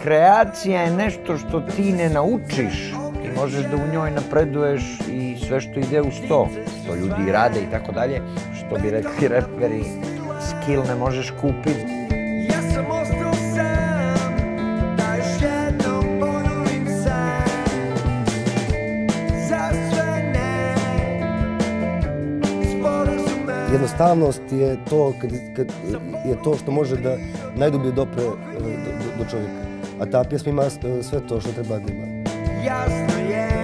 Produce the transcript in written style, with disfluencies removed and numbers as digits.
kreacija je nešto što ti ne naučiš. Ti možeš da u njoj napreduješ i sve što ide uz to, što ljudi rade i tako dalje, što bi rekli reperi, skill ne možeš kupiti. Jednostavnost je to, je to što može da najdublje dopre do čovjeka. A ta pjesma ima sve to što treba da ima.